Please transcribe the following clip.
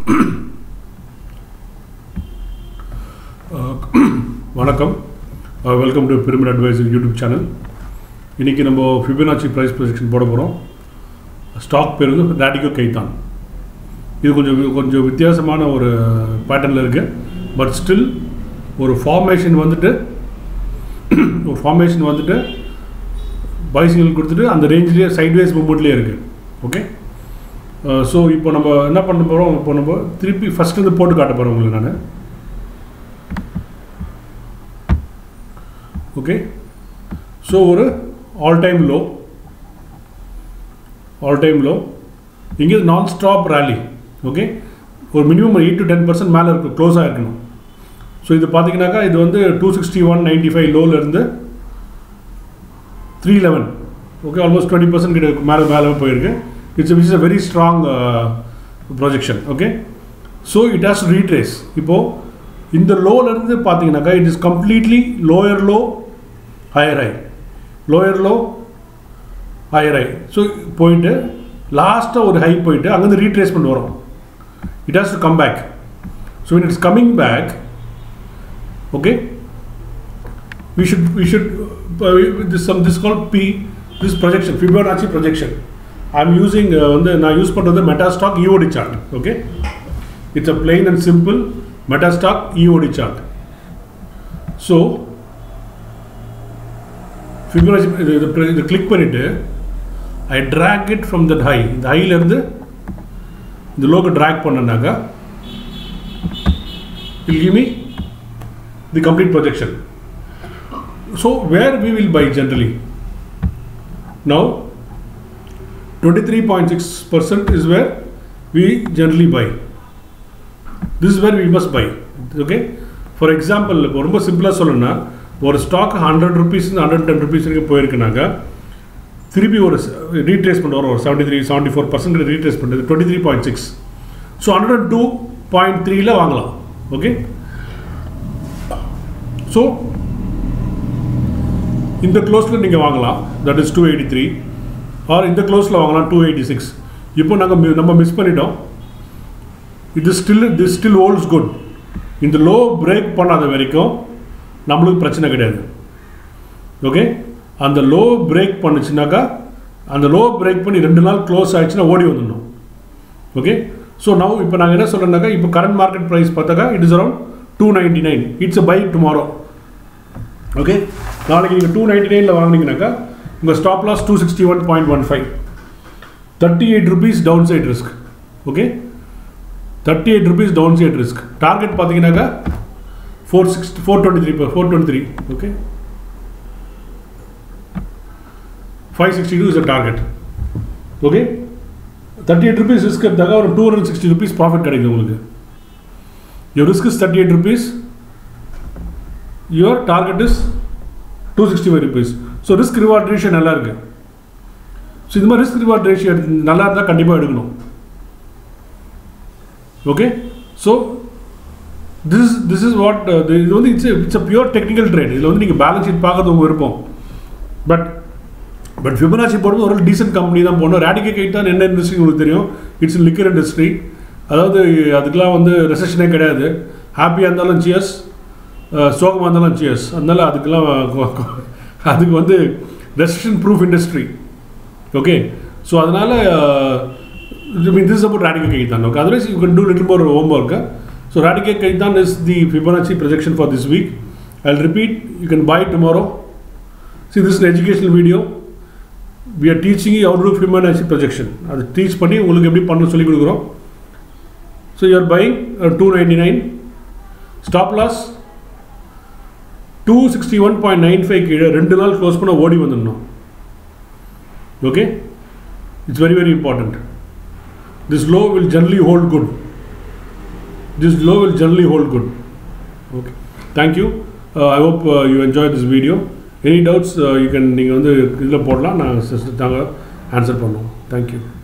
வணக்கம், welcome to Pyramid Advisor YouTube channel. இன்றைக்கி நம்ம ஃபிபனாச்சி ப்ரைஸ் ப்ரொஜெக்ஷன் போட போகிறோம். ஸ்டாக் பேர் வந்து ரேடிகோ கைத்தான். இது கொஞ்சம் வித்தியாசமான ஒரு பேட்டர்னில் இருக்குது. பட் ஸ்டில் ஒரு ஃபார்மேஷன் வந்துட்டு பை சிக்னல் கொடுத்துட்டு அந்த ரேஞ்சிலேயே சைட்வேஸ் மூவ்மெண்ட்லேயே இருக்குது. ஓகே, ஸோ இப்போ நம்ம என்ன பண்ண போகிறோம், இப்போ நம்ம திருப்பி ஃபஸ்ட்டு போட்டு காட்ட போகிறோம் உங்களுக்கு நான். ஓகே, ஸோ ஒரு ஆல் டைம் லோ இங்கே நான் ஸ்டாப் ரேலி. ஓகே, ஒரு மினிமம் 8 to 10% மேலே இருக்கும், க்ளோஸாக இருக்கணும். ஸோ இது பார்த்தீங்கன்னாக்கா இது வந்து 261.95 லோலேருந்து 311. ஓகே, ஆல்மோஸ்ட் 20% கிட்ட மேலே போயிருக்கு. which is a very strong projection. Okay, so it has to retrace. இப்போது இந்த லோலேருந்து பார்த்தீங்கன்னாக்கா it is completely lower low higher high, lower low higher high. So போயிட்டு லாஸ்ட்டாக ஒரு ஹை போயிட்டு அங்கேருந்து ரீட்ரேஸ்மெண்ட் வரும். it has to come back. So when it's coming back, okay, we should this called this projection, Fibonacci projection. I'm using நான் use பண்ணுறது MetaStock EOD chart. Okay, it's a plain and simple MetaStock EOD chart. So Fibonacci இது click பண்ணிவிட்டு I drag it from that high. இந்த ஹையிலேருந்து இந்த லோக்கு drag பண்ணனாக்கா it will give me the complete projection. So where we will buy generally? Now 23.6% is where we generally buy. This is where we must buy. Okay, for example, ரொம்ப சிம்பிளாக சொல்லணும்னா ஒரு stock 100 rupees 110 rupees போயிருக்குனாக்கா திருப்பி ஒரு retracement வரும், ஒரு 73-74% retrace பண்ணுறது 23.6. So 102.3 வாங்கலாம். ஓகே, ஸோ இந்த க்ளோஸில் நீங்கள் வாங்கலாம், தட் இஸ் 283. ஆர் இந்த க்ளோஸில் வாங்கலாம் 286. இப்போ நம்ம மிஸ் பண்ணிட்டோம். இது ஸ்டில் ஹோல்ட்ஸ் குட். இந்த லோ பிரேக் பண்ணாத வரைக்கும் நம்மளுக்கு பிரச்சனை கிடையாது. ஓகே, அந்த லோ பிரேக் பண்ணுச்சுனாக்கா அந்த லோ பிரேக் பண்ணி 2 நாள் க்ளோஸ் ஆகிடுச்சுன்னா ஓடி வந்துடணும். ஓகே, ஸோ நான் இப்போ நாங்கள் என்ன சொல்கிறேன்னாக்கா இப்போ கரண்ட் மார்க்கெட் ப்ரைஸ் பார்த்தாக்கா it is around 299. It's a buy tomorrow. Okay, நாளைக்கு நீங்கள் 299 வாங்கினீங்கன்னாக்கா உங்கள் stop loss 261.15, 38 rupees down side risk. Okay, 38 rupees down side risk. Target பார்த்தீங்கன்னாக்கா 423. Okay, 562 is a target. Okay, 38 rupees risk எடுத்தாக்கா ஒரு 260 rupees ப்ராஃபிட் கிடைக்கும் உங்களுக்கு. your risk is 38 rupees, your target is 265 rupees. So risk reward ratio நல்லா இருக்குது. So இது மாதிரி risk reward ratio நல்லா இருந்தால் கண்டிப்பாக எடுக்கணும். Okay, so this is what இது வந்து it's a pure technical trade. இதில் வந்து நீங்கள் பேலன்ஸ் ஷீட் பார்க்கறது உங்கள் விருப்பம். பட் ஃபிபனாச்சி போடுறது ஒரு டீசென்ட் கம்பெனி தான் போடணும். ரேடிகோ கைத்தான் என்ன இண்டஸ்ட்ரி உங்களுக்கு தெரியும், இட்ஸ் லிக்கர் இண்டஸ்ட்ரி. அதாவது அதுக்கெலாம் வந்து ரெசெஷனே கிடையாது. ஹாப்பியாக இருந்தாலும் சியர்ஸ், சோகமாக இருந்தாலும் சியர்ஸ். அதனால அதுக்கு வந்து recession proof industry. Okay, so அதனால் this is about Radico Khaitan. Okay, otherwise you can do little more homework. So Radico Khaitan is the Fibonacci projection for this week. I'll repeat, you can buy tomorrow. See, this is an educational video. We are teaching you how to do Fibonacci projection. அதை teach பண்ணி உங்களுக்கு எப்படி பண்ண சொல்லி கொடுக்குறோம். So you are buying 299. Stop loss 261.95 கீழே 2 நாள் close பண்ண ஓடி வந்துடணும். Okay, it's very very important. This low will generally hold good. Okay, thank you. I hope you enjoyed this video. Any doubts you can நீங்கள் வந்து இதில் போடலாம், நான் ஆன்சர் பண்ணுவோம். Thank you.